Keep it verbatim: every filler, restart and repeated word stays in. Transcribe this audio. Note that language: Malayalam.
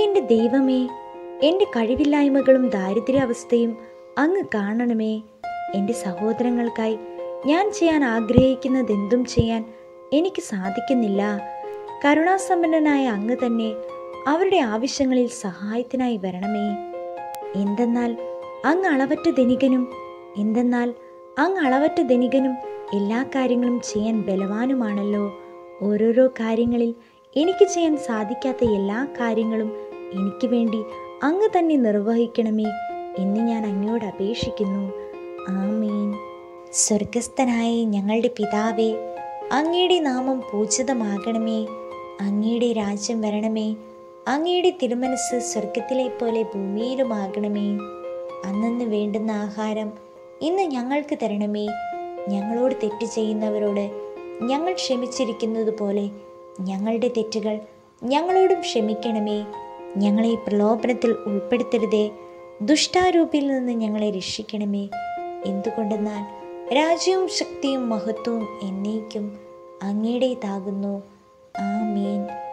എൻ്റെ ദൈവമേ, എൻ്റെ കഴിവില്ലായ്മകളും ദാരിദ്ര്യാവസ്ഥയും അങ്ങ് കാണണമേ. എൻ്റെ സഹോദരങ്ങൾക്കായി ഞാൻ ചെയ്യാൻ ആഗ്രഹിക്കുന്നതെന്തും ചെയ്യാൻ എനിക്ക് സാധിക്കുന്നില്ല. കരുണാസമ്പന്നനായ അങ്ങ് തന്നെ അവരുടെ ആവശ്യങ്ങളിൽ സഹായത്തിനായി വരണമേ. എന്തെന്നാൽ അങ്ങ് അളവറ്റ ധനികനും എന്തെന്നാൽ അങ്ങ് അളവറ്റ ധനികനും എല്ലാ കാര്യങ്ങളും ചെയ്യാൻ ബലവാനുമാണല്ലോ. ഓരോരോ കാര്യങ്ങളിൽ എനിക്ക് ചെയ്യാൻ സാധിക്കാത്ത എല്ലാ കാര്യങ്ങളും എനിക്ക് വേണ്ടി അങ്ങ് തന്നെ നിർവഹിക്കണമേ എന്ന് ഞാൻ അങ്ങയോട് അപേക്ഷിക്കുന്നു. ആമീൻ. സ്വർഗസ്ഥനായ ഞങ്ങളുടെ പിതാവേ, അങ്ങയുടെ നാമം പൂജിതമാകണമേ. അങ്ങയുടെ രാജ്യം വരണമേ. അങ്ങയുടെ തിരുമനസ് സ്വർഗത്തിലെ പോലെ ഭൂമിയിലുമാകണമേ. അന്നന്ന് വേണ്ടുന്ന ആഹാരം ഇന്ന് ഞങ്ങൾക്ക് തരണമേ. ഞങ്ങളോട് തെറ്റ് ചെയ്യുന്നവരോട് ഞങ്ങൾ ക്ഷമിച്ചിരിക്കുന്നത് പോലെ ഞങ്ങളുടെ തെറ്റുകൾ ഞങ്ങളോടും ക്ഷമിക്കണമേ. ഞങ്ങളെ പ്രലോഭനത്തിൽ ഉൾപ്പെടുത്തരുതേ, ദുഷ്ടാരൂപിയിൽ നിന്ന് ഞങ്ങളെ രക്ഷിക്കണമേ. എന്തുകൊണ്ടെന്നാൽ രാജ്യവും ശക്തിയും മഹത്വവും എന്നേക്കും അങ്ങയുടേതാകുന്നു. ആമേൻ.